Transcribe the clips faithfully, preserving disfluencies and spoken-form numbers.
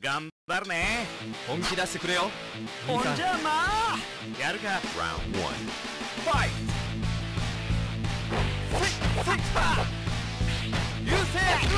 頑張るね。本気出してくれよ。 ほんじゃまあやるか。 Round one. ファイト。せっせっは優勢。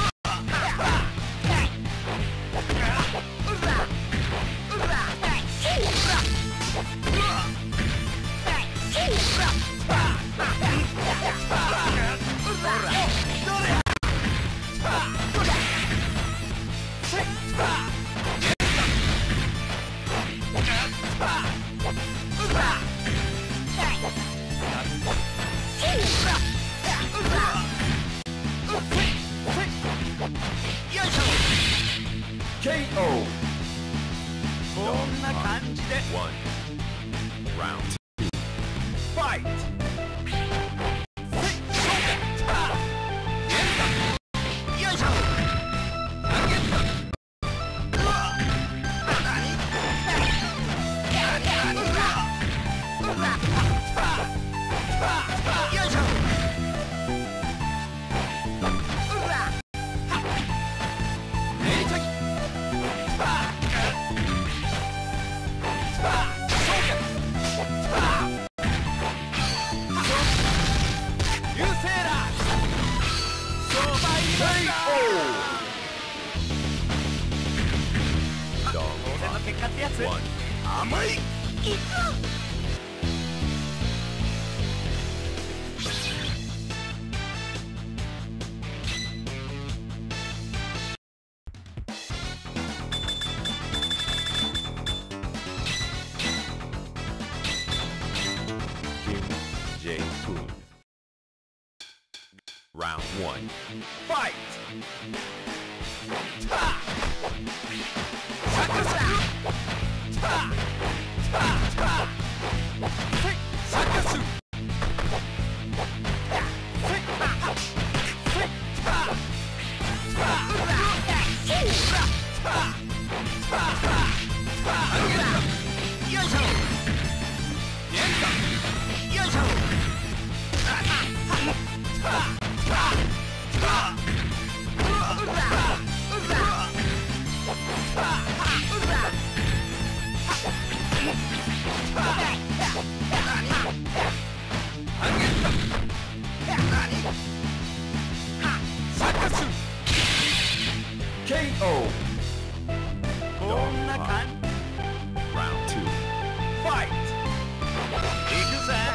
ケーオー。 こんな感じで One. Round two. ファイト。 One. 甘い。 Kim Jae-hoon. Round one. ファイト。タサカス。タタタサカス。ケーオー。 こんな感じ。 Round two. ファイト。行くぜ。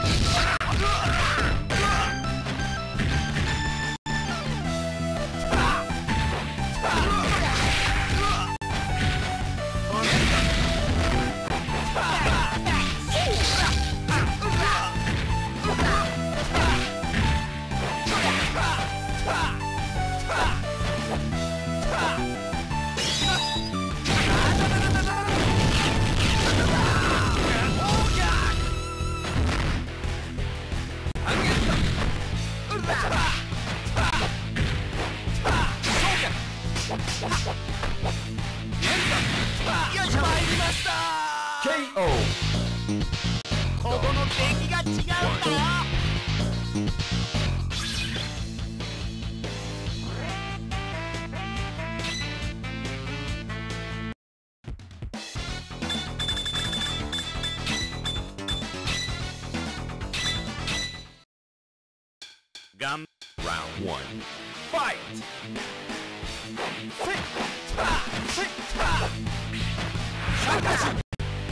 ケーオー。 ここの出来が違うんだよ。 ガン Round one. ファイト。セッタセッタサカス。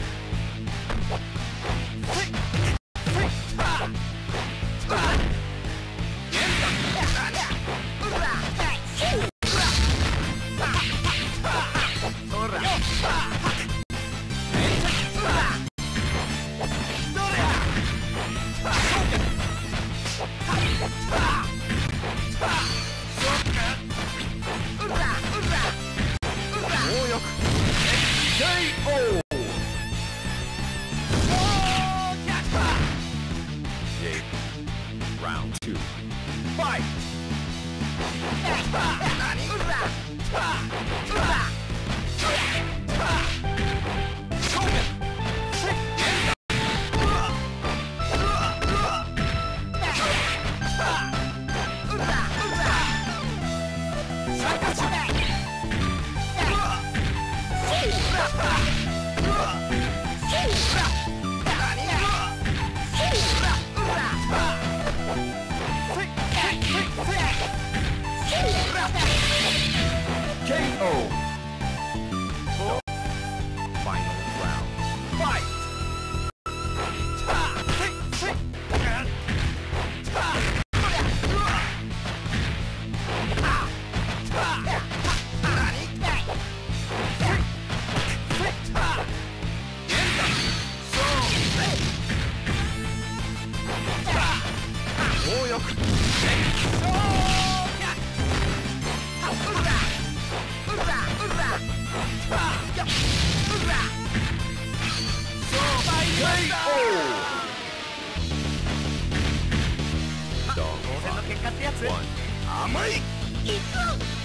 Round two. Fight! Fight! Dog 当然の結果ってやつ。 one. 甘い。 行く。